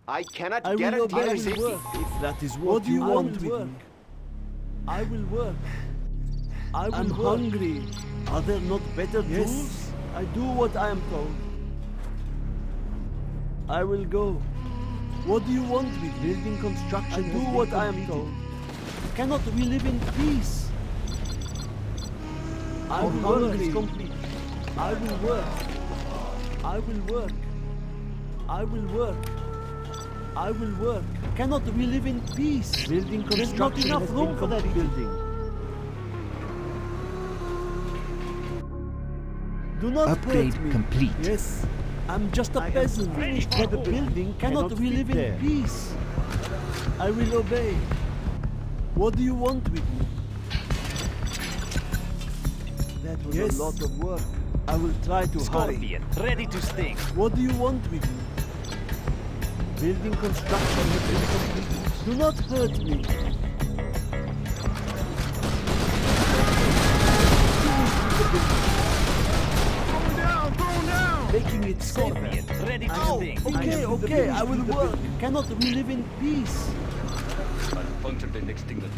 I cannot I will guarantee obey your and safety. work. If that is what you want with me. I will work. I'm hungry. Are there not better tools? I do what I am told. I will go. What do you want with me? Building construction. I do what I am told. Cannot we live in peace? I will hungry. Complete. I will work. I will work. I will work. I will work. Cannot we live in peace? Building construction. There's not enough room for that building. Do not Upgrade hurt me. complete. Yes, I'm just a peasant. Finished by the building. Cannot we live in peace? I will obey. What do you want with me? That was a lot of work. I will try to Scorpion, ready to sting. What do you want with me? Building construction has been completed. Do not hurt me. Going down! Making it Scorpion, safer. ready to sting. Okay, I will work. Cannot we live in peace? Puncture the next thing.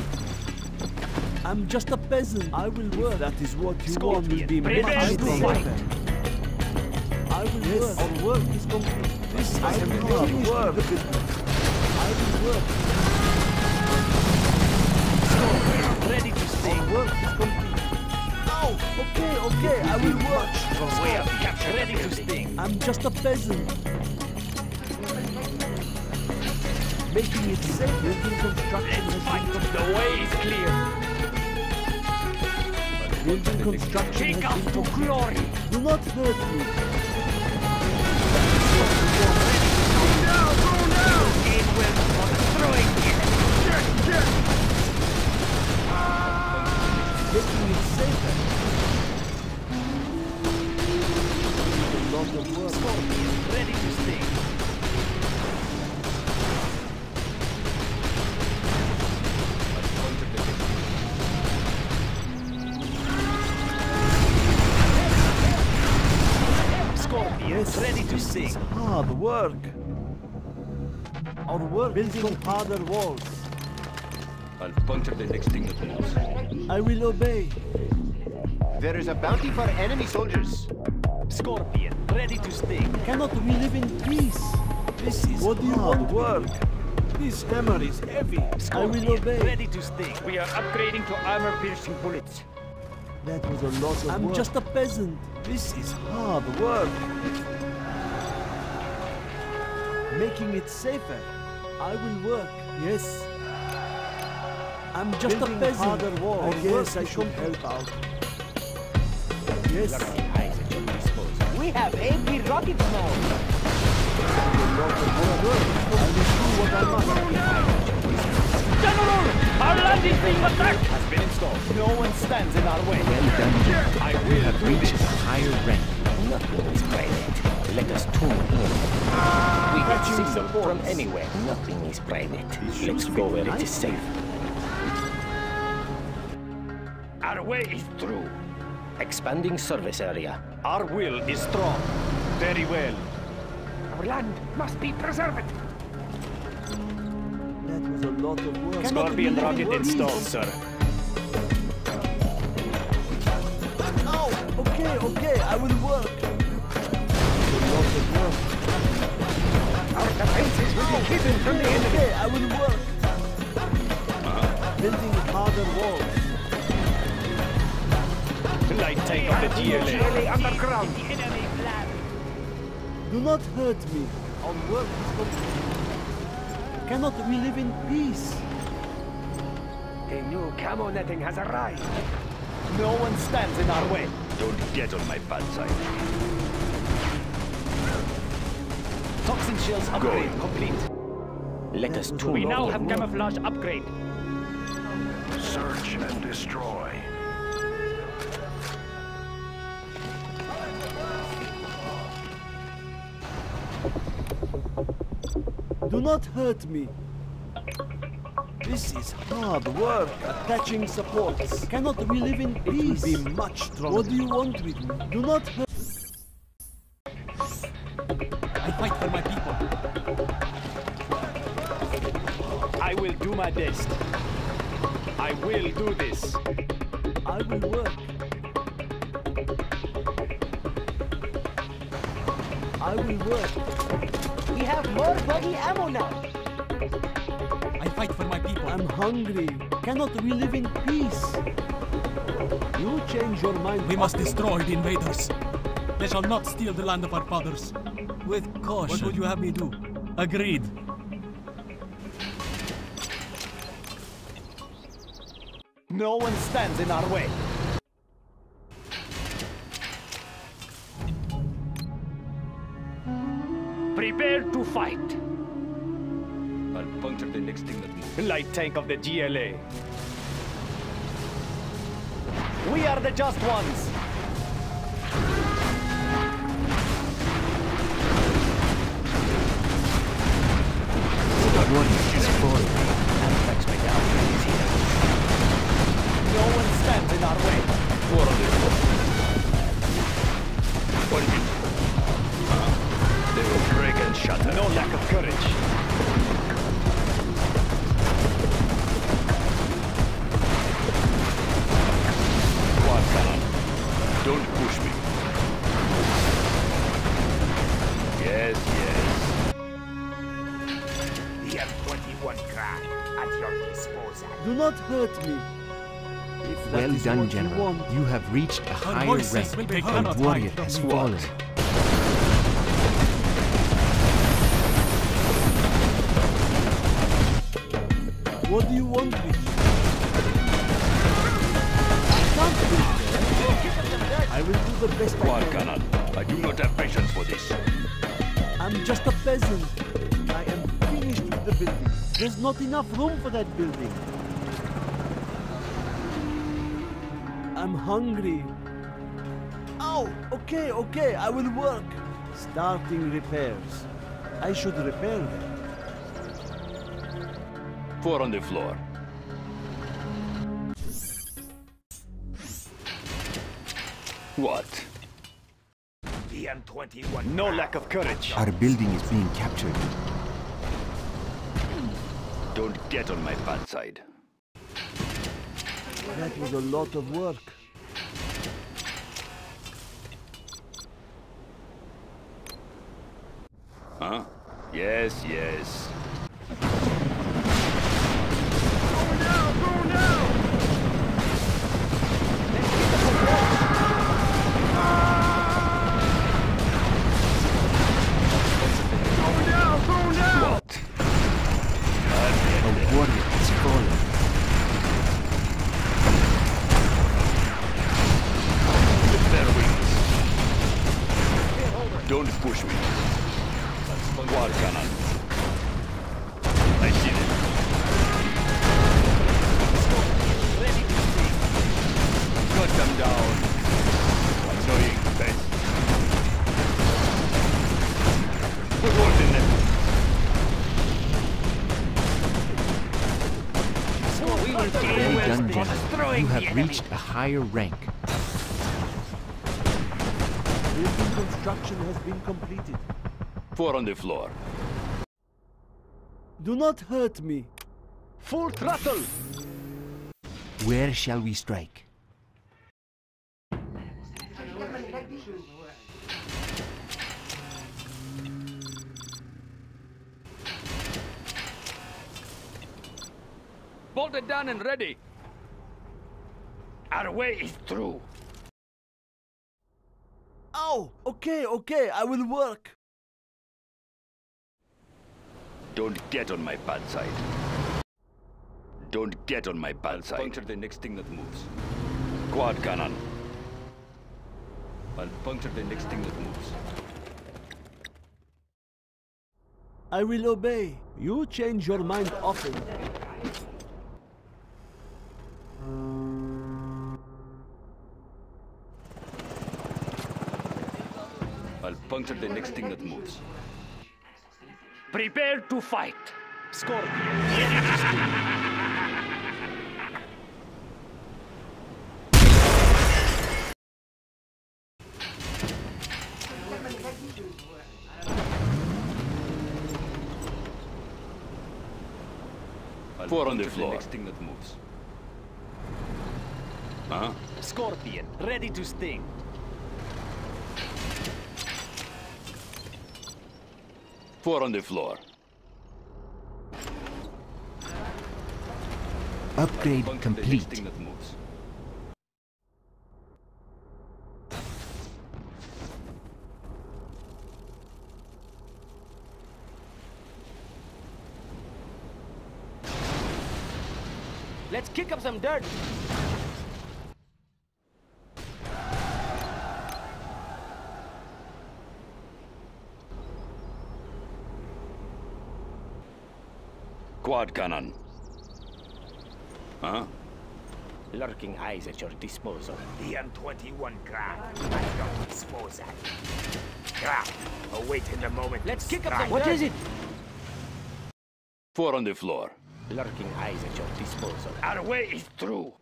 I'm just a peasant. I will work. If that is what you want. Scorpion, Will be prepare to fight. I will work. Our work is complete. This is I will work. I will work. Scorpion, ready to sting. Our work is complete. Oh, okay, I will work. From way of capture, ready to sting. I'm just a peasant. Making it safe. Building construction has Fight, been completed. the way is clear. Building construction Take has us been to completed. glory. Do not hurt me. Aim well for the throwing kick. Making it safer. A lot of work. Scorpion, ready to sting. Scorpion, ready to sing. Hard work. Our work building harder walls. I'll puncture the next thing that moves. I will obey. There is a bounty for enemy soldiers. Scorpion, ready to sting. Cannot we live in peace? This is what do you want work. This hammer is heavy. I will obey. Ready to sting. We are upgrading to armor-piercing bullets. That was a lot of work. I'm just a peasant. This is hard work. Making it safer. I will work. Yes. I'm just a peasant. Harder walls. Yes, I should help out. Yes. We have AP rockets now. I will do what I must. General, our land is being attacked. Has been installed. No one stands in our way. Well done. I You will have do reached this. a higher rank. Nothing is private. Let us tune in. We get signal from anywhere. Nothing is private. Let's go where it is safe. Our way is through. Expanding service area. Our will is strong. Very well. Our land must be preserved. That was a lot of work. Scorpion rocket installed, sir. Oh, okay, I will work. A lot of work. Our defenses will be hidden from the enemy. Okay, I will work. Building harder walls. Light tank of the GLA. Underground. Do not hurt me. Our work is complete. Cannot we live in peace? A new camo netting has arrived. No one stands in our way. Don't get on my bad side. Toxin shells upgrade complete. Let us tune We now in. have camouflage upgrade. Search and destroy. Do not hurt me. This is hard work, attaching supports. Cannot we live in peace? It will be much stronger. What do you want with me? Do not hurt. I fight for my people. We'll do this. I will work. I will work. We have more buggy ammo now. I fight for my people. I'm hungry. Cannot we live in peace? You change your mind. We must destroy the invaders. They shall not steal the land of our fathers. with caution. What would you have me do? Agreed. No one stands in our way. Prepare to fight. I'll puncture the next thing that moves. Light tank of the GLA. We are the just ones. Anthrax medallion is here. No one stands in our way. Four on the floor. One hit. They will break and shatter. No lack of courage. Quad cannon. Don't push me. Yes, yes. The M21 Krag at your disposal. Do not hurt me. If that Well is done, what General. You want. You have reached a Our higher voices rank. will be Our heard. warrior has fallen. What do you want me? I can't do that. I will do the best I Quad can. cannon. I do not have patience for this. I'm just a peasant. I am finished with the building. There's not enough room for that building. I'm hungry. Oh, okay, I will work. Starting repairs. I should repair them. Four on the floor. What? The M21 No lack of courage. Our building is being captured. Don't get on my bad side. That was a lot of work. Huh? Yes, yes. What? A warrior has fallen. Their wings. Don't push me. Quad cannon. I see it. Cut them down. Annoying best. Put words in them. Well done, General. You have reached a higher rank. Building construction has been completed. Four on the floor. Do not hurt me. Full throttle. Where shall we strike? Bolted down and ready. Our way is through. Oh, okay, I will work. Don't get on my bad side. Don't get on my bad side. Puncture the next thing that moves. Quad cannon. I'll puncture the next thing that moves. I will obey. You change your mind often. I'll puncture the next thing that moves. Prepare to fight. Scorpion. Four on the floor. The next thing that moves. Huh? Scorpion, ready to sting. Four on the floor. Upgrade Bunker the complete. next thing that moves. Let's kick up some dirt. Quad cannon. Huh? Lurking eyes at your disposal. The M21 Graf at your disposal. Graf, awaiting the moment. Let's kick up strike. some dirt. What is it? Four on the floor. Lurking eyes at your disposal. Our way is through.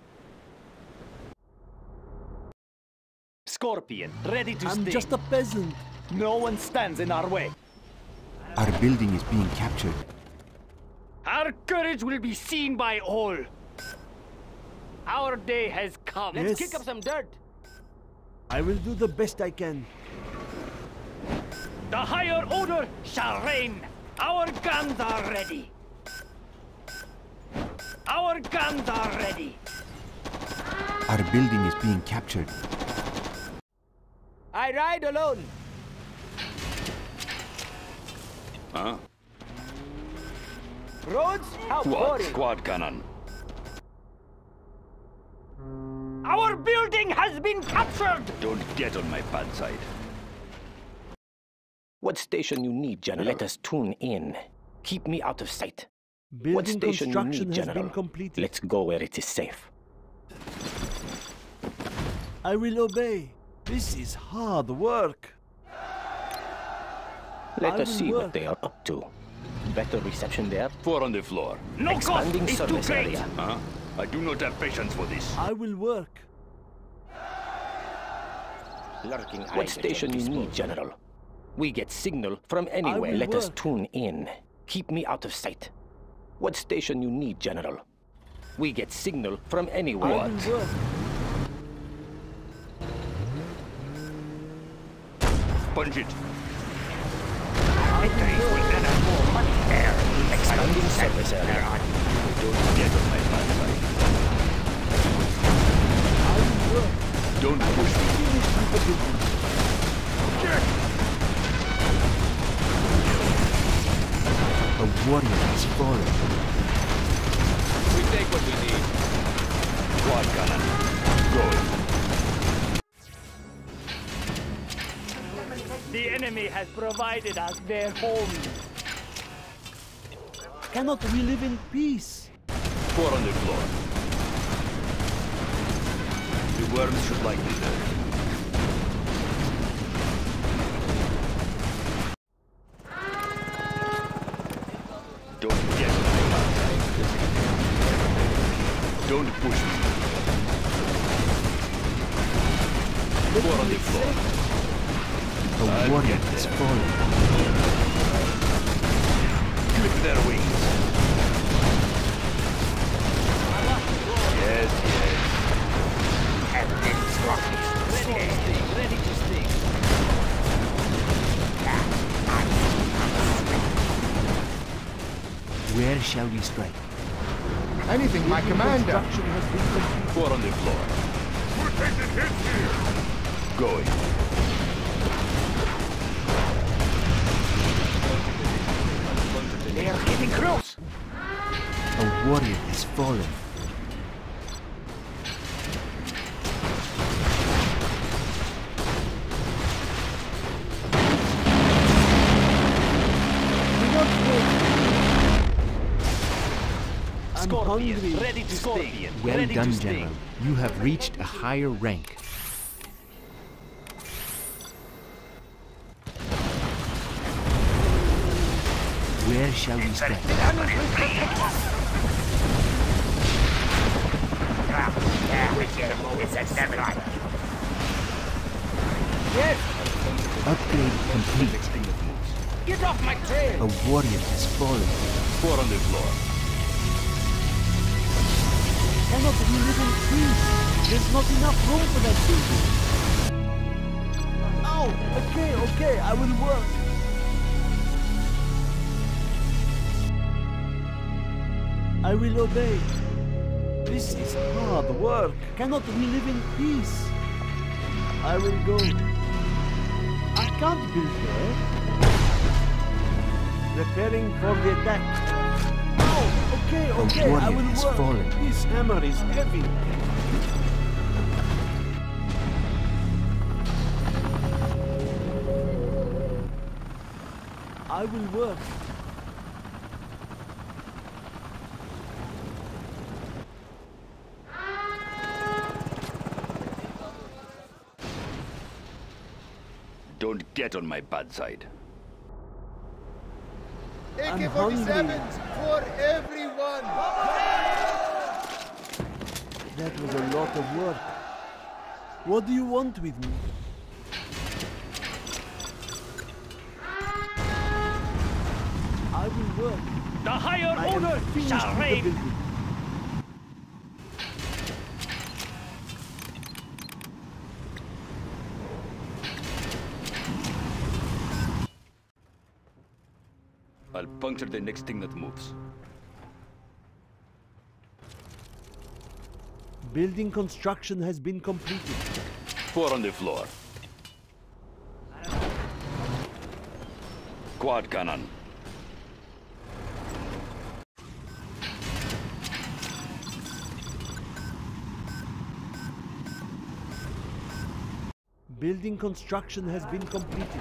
Scorpion, ready to I'm sting. just a peasant. No one stands in our way. Our building is being captured. Our courage will be seen by all. Our day has come. Let's Yes. kick up some dirt. I will do the best I can. The higher order shall reign. Our guns are ready. Our guns are ready. Our building is being captured. I ride alone. Huh? Roads? How boring. Quad cannon. Our building has been captured. Don't get on my bad side. What station you need, General? Let us tune in. Keep me out of sight. What Building station you construction need, has General? been completed. Let's go where it is safe. I will obey. This is hard work. Let I us will see work. what they are up to. Better reception there. Four on the floor. No cost Expanding is too service great. area. Huh? I do not have patience for this. I will work. Lurking eyes What at station your you need, disposal. General? We get signal from anywhere. will Let us work. tune in. Keep me out of sight. What station you need, General? We get signal from I anywhere. will work. Punch it. Victories will gather more money there. Expanding service area. Don't get on my bad side. I will work. Don't push me. Finish with the building. A warrior has fallen. We take what we need. Quad cannon. Going. The enemy has provided us their home. Cannot we live in peace? Four on the floor. The worms should like me there. Don't get on my bad side. Don't push me. Four on the floor. A warrior has fallen. Clip their wings. Yes, yes. Captain Scorpion, Ready to sting. Where shall we strike? Anything, my commander. Construction has been completed. Four on the floor. We're taking hits here. Going. they are getting close. A warrior has fallen. Do not wait. I'm Scorpion, hungry. ready to sting. Well Ready done, to sting. General. You have reached a higher rank. Where shall we strike? It's a never. Yes. Upgrade complete. Get off my trail. A warrior has fallen. Four on the floor. Cannot we live in peace? There's not enough room for that building. Oh, okay, I will work. I will obey. This is hard work. Cannot we live in peace? I will go. I can't build there. Preparing for the attack. Oh, okay, I will work. Fallen. This hammer is heavy. I will work. Don't get on my bad side. AK-47s for everyone! That was a lot of work. What do you want with me? I will work. The higher I am order finished shall with the reign. building. I'll puncture the next thing that moves. Building construction has been completed. 4 on the floor. Quad cannon. Building construction has been completed.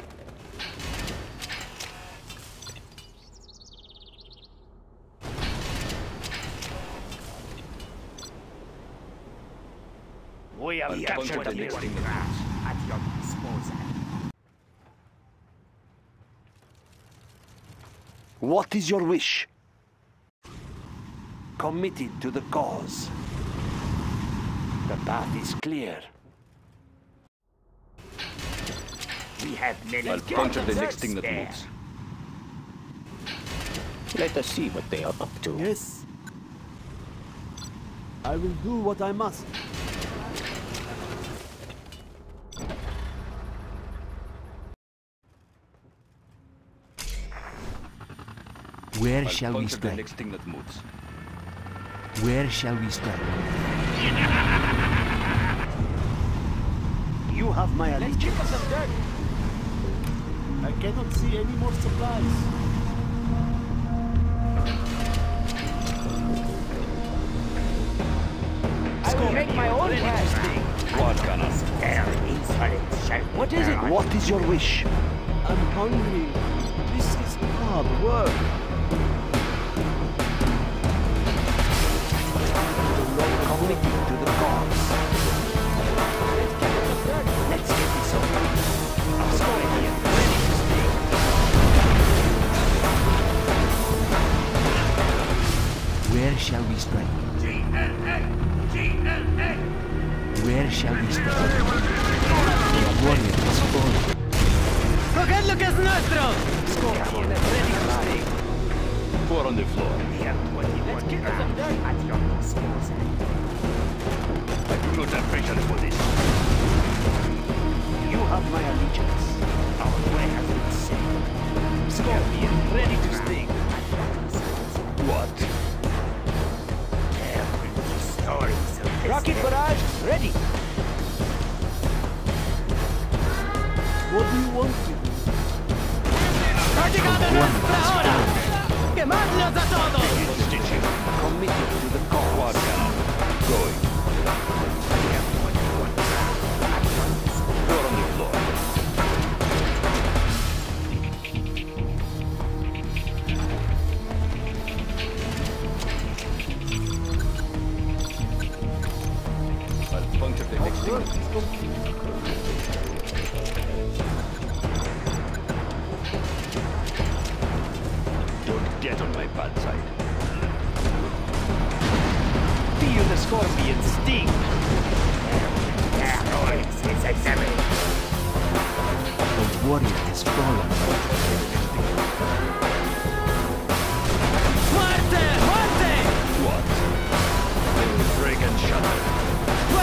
We have I'll captured puncture the the next building. thing that moves. At your disposal. What is your wish? Committed to the cause. The path is clear. We have many I'll puncture the next thing that there. moves. Let us see what they are up to. Yes. I will do what I must. Where I'll shall we puncture the strike? next thing that moves. Where shall we strike? You have my Let's allegiance. kick up some dirt. I cannot see any more supplies. I will make my own plan. Quad cannon. What is it? What is your wish? I'm hungry. This is hard work. Committed to the cause. Let's get this over. Let's go in here. Ready to speak. Where shall we strike? Where shall we strike? The warrior has fallen. Cogerlo que es nuestro! Scorpion, ready to speak. 4 on the floor. Let's kick up some dirt. At your disposal. I do not have patience for this. You have my allegiance. Our way has been set. Scorpion, ready to sting. What? There will be stories of this. Rocket barrage, ready! What do you want with me? ¡Ha llegado nuestra hora! ¡Quemadlos a todos! Committed to the cause. Quad cannon. Going. 4 on the floor. I'll puncture the next thing Work that is complete. Don't get on my bad side. Feel the scorpion sting! It's examined. The warrior has fallen. Muerte! Muerte! What? I will break and shatter.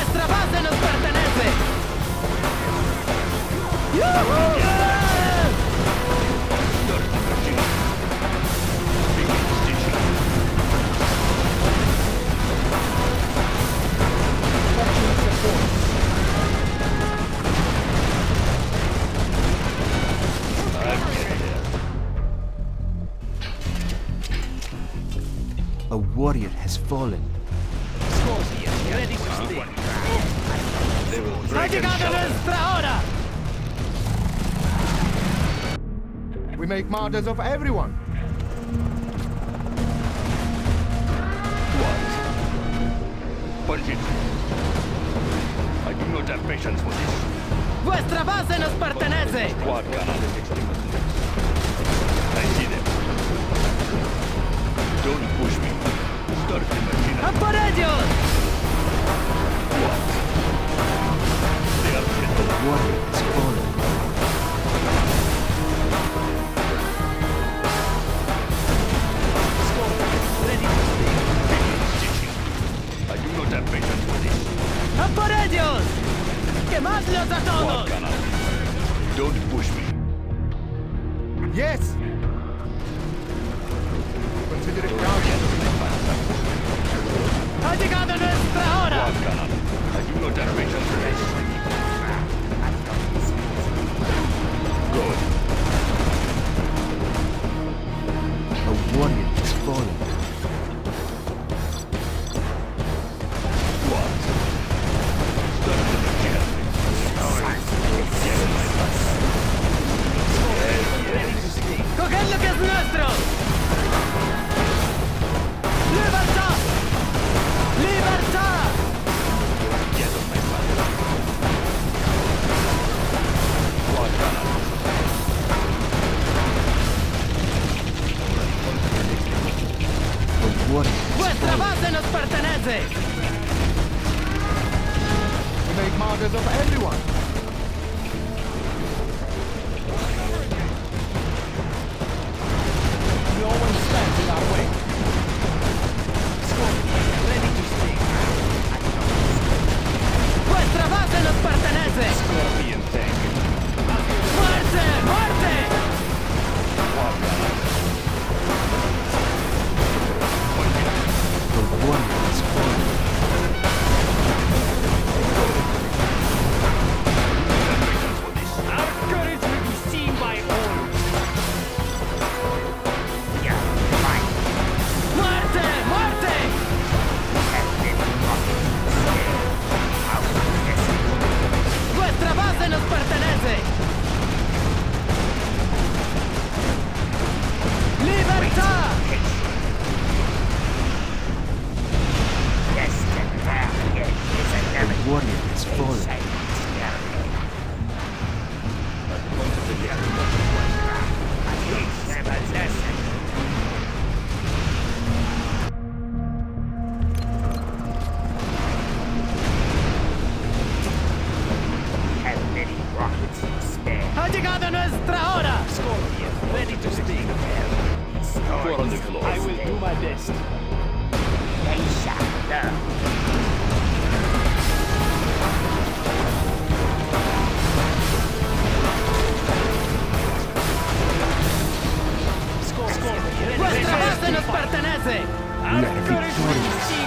warrior has fallen. Scorpion, ready to sting. They will Ha break and llegado shatter. nuestra hora! We make martyrs of everyone. What? Punch it. I do not have patience for this. ¡Vuestra base nos pertenece! Squad cannon. I see them. Don't push me. Start the machine. ¡A por ellos! What? They are brittle. Warrior has fallen. Ready to sting. I do not have patience for this. ¡A por ellos! ¡Quemadlos a todos! Squad cannon. Don't push me. Yes! Consider it done. ¡Ha llegado nuestra hora! Squad cannon. I do not have patience for this. Good. A warrior has fallen. What? Start the machine. Ready to sting. ¡Coged lo que es nuestro! ¡Libertad! ¡Libertad! Yes, my father. Squad cannon. A warrior has ¡Vuestra fallen. base nos pertenece! We make martyrs of everyone. No one stands in our way. Scorpion, ready to sting. ¡Vuestra base nos pertenece! Scorpion tank. ¡Muerte! ¡Muerte! Squad cannon. A warrior has fallen. Our courage will be seen by all. ¡Muerte! ¡Muerte! ¡Vuestra base nos pertenece! ¡Libertad! A warrior has fallen. ¡Ha llegado nuestra hora! Scorpion, ready to sting. Four on the floor. I will do my best. Scorpion, ready to ¡Vuestra base sting. nos pertenece! We are victorious.